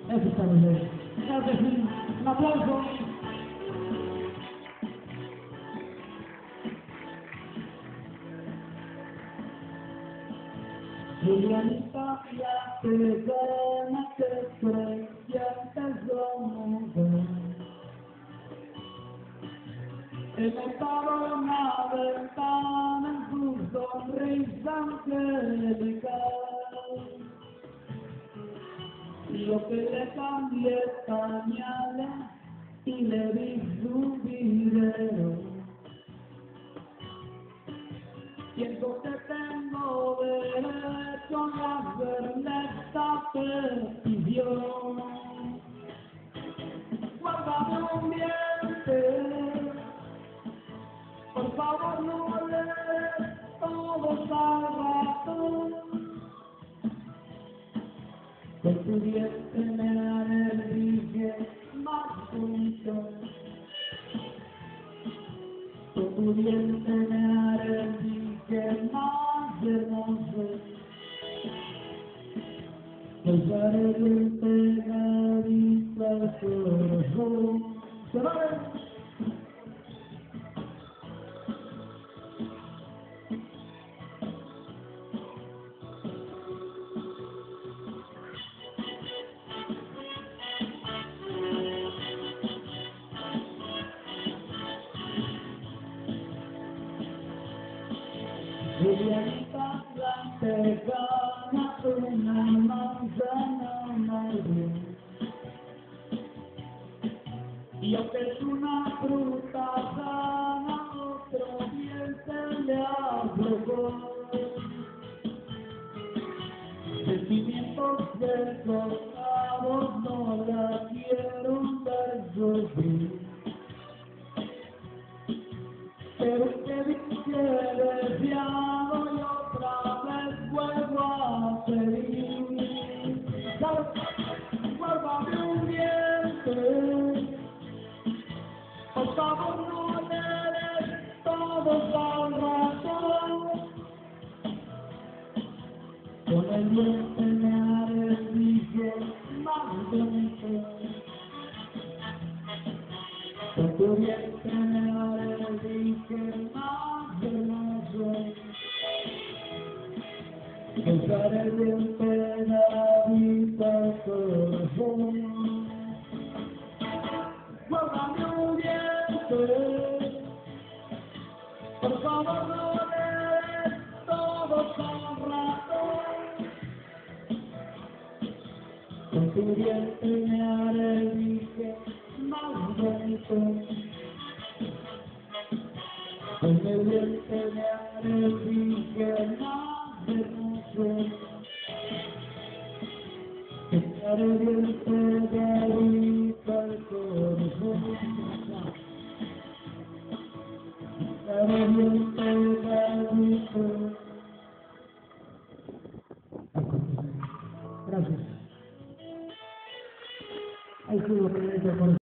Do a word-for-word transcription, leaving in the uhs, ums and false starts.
Eso está muy bien. Claro que sí. Un aplauso. Julianita, ya te gana, te crees, ya te somos. He notado una ventana en tu sonrisa angelical. Y lo que le cambié pañales y le di su video. Siento que tengo derecho a hacerle esta petición. Guárdame un diente, por favor no le des todos al ratón. Con tu diente me haré el dije más bonito. Con tu diente me haré el dije más hermoso. Usaré bien pegadito al corazón. ¡Se va! Julianita, la pegana, una manzana madre. Y aunque es una fruta sana, otro bien se le aflojó. Sentimientos desbocados no la quiero ver sufrir. Pero que dije deseado y otra vez vuelvo a pedir. Guárdame un diente, por favor no le des todos al ratón. Con el diente me haré el dije más bonito. Con tu diente me haré el dije más hermoso. Usaré el diente pegadito al corazón. Guárdame un diente, por favor no le des todos al ratón. Con tu diente me haré el dije más bonito. Con el diente me haré el dije más hermoso. Me haré el diente pegadito al corazón. Me haré el diente pegadito. Gracias. Ahí estuvo, Pedrito, por